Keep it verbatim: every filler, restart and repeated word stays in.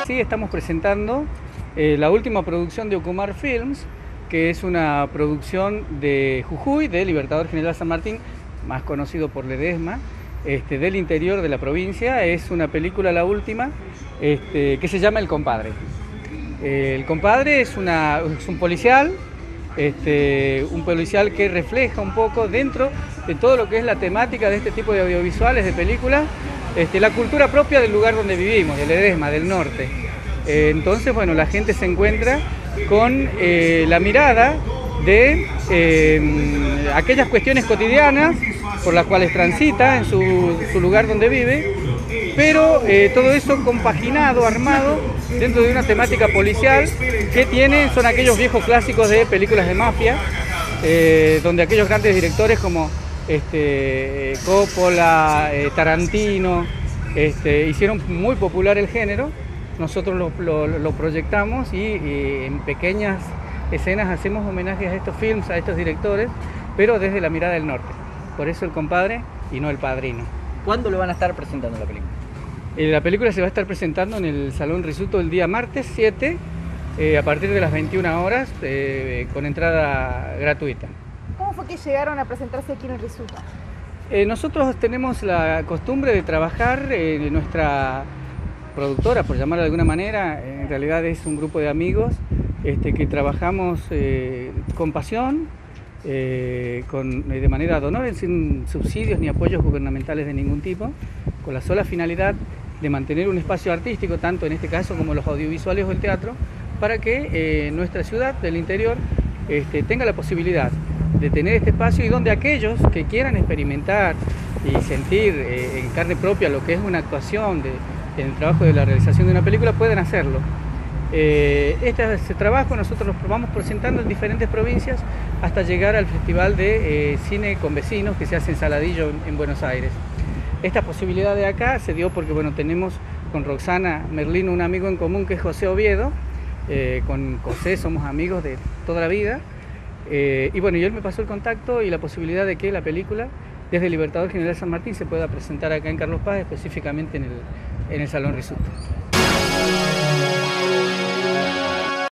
Sí, estamos presentando eh, la última producción de Ocumar Films, que es una producción de Jujuy, de Libertador General San Martín, más conocido por Ledesma, este, del interior de la provincia. Es una película, la última, este, que se llama El Compadre. Eh, El Compadre es, una, es un policial, este, un policial que refleja un poco dentro de todo lo que es la temática de este tipo de audiovisuales, de películas, este, la cultura propia del lugar donde vivimos, de Ledesma, del norte. Eh, entonces, bueno, la gente se encuentra con eh, la mirada de eh, aquellas cuestiones cotidianas por las cuales transita en su, su lugar donde vive, pero eh, todo eso compaginado, armado dentro de una temática policial que tiene, son aquellos viejos clásicos de películas de mafia, eh, donde aquellos grandes directores como este, Coppola, eh, Tarantino, este, hicieron muy popular el género. Nosotros lo, lo, lo proyectamos y, y en pequeñas escenas hacemos homenajes a estos films, a estos directores, pero desde la mirada del norte. Por eso El Compadre y no El Padrino. ¿Cuándo lo van a estar presentando la película? Eh, la película se va a estar presentando en el Salón Risuto el día martes siete, eh, a partir de las veintiuna horas, eh, con entrada gratuita. ¿Cómo fue que llegaron a presentarse aquí en el Risuto? Eh, nosotros tenemos la costumbre de trabajar en nuestra productora, por llamarla de alguna manera. En realidad es un grupo de amigos este, que trabajamos eh, con pasión, eh, con, de manera de honor, sin subsidios ni apoyos gubernamentales de ningún tipo, con la sola finalidad de mantener un espacio artístico, tanto en este caso como los audiovisuales o el teatro, para que eh, nuestra ciudad del interior este, tenga la posibilidad de tener este espacio y donde aquellos que quieran experimentar y sentir eh, en carne propia lo que es una actuación de, en el trabajo de la realización de una película pueden hacerlo. Eh, este, este trabajo nosotros lo vamos presentando en diferentes provincias hasta llegar al Festival de eh, Cine con Vecinos que se hace en Saladillo, en, en Buenos Aires. Esta posibilidad de acá se dio porque bueno, tenemos con Roxana Merlino un amigo en común que es José Oviedo, eh, con José somos amigos de toda la vida, eh, y bueno, y él me pasó el contacto y la posibilidad de que la película desde Libertador General San Martín se pueda presentar acá en Carlos Paz, específicamente en el, en el Salón Risuto.